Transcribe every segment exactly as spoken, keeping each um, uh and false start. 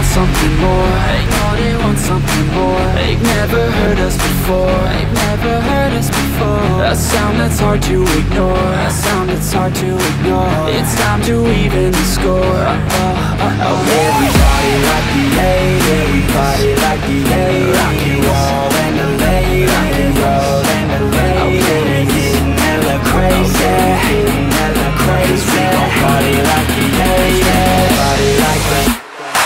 something more. They know they want something more. They've never heard us before. They've never heard us before. A sound that's hard to ignore. A sound that's hard to ignore. It's time to even the score. uh, uh, uh, oh, everybody like the eight. Everybody like the eight. Rock and roll and the late. Rock and roll and the late. Oh, yeah, getting hella crazy. Getting hella crazy. We gon' party like the eight. Party like the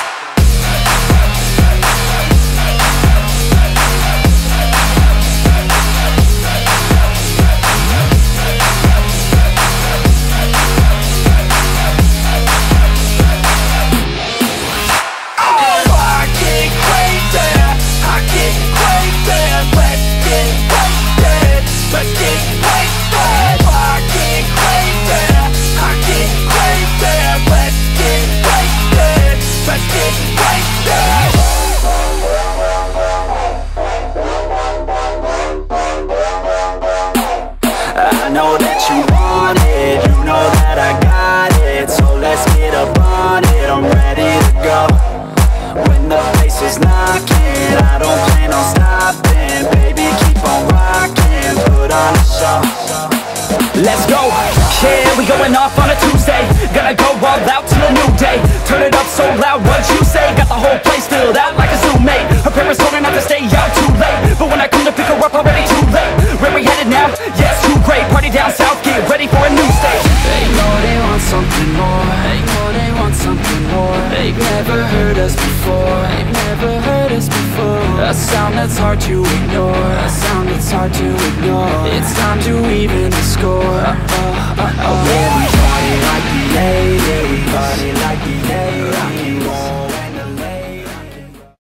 let's go, yeah, we going off on a Tuesday. Gonna go all out till a new day. Turn it up so loud, what you say? Got the whole place filled out like a zoo mate. Her parents told her not to stay out too late, but when I come to pick her up, already too late. Where we headed now? Yes, too great. Party down south, get ready for a new stage. They know they want something more. They know they want something more. They've never heard us before. They've never heard us before. A sound that's hard to ignore. A sound that's hard to ignore. It's time to even the score. uh, uh, uh, oh, everybody like the eight. Everybody like the eight.